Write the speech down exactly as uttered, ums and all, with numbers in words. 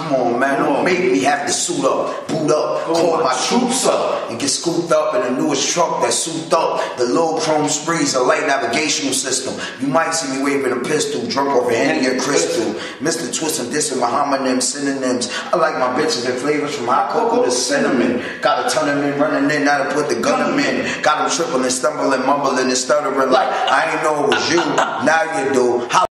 Come on, man, don't make me have to suit up, boot up, call my troops up, and get scooped up in the newest truck that's souped up. The low chrome sprees, a light navigational system. You might see me waving a pistol, drunk off a Henny or Crystal. Mister Twist and dissing my homonyms, synonyms. I like my bitches in flavors from hot cocoa to cinnamon. Got a ton of men running in, now to put the gun in. Got them tripping and stumbling, mumbling and stuttering like I ain't know it was you. Now you do. How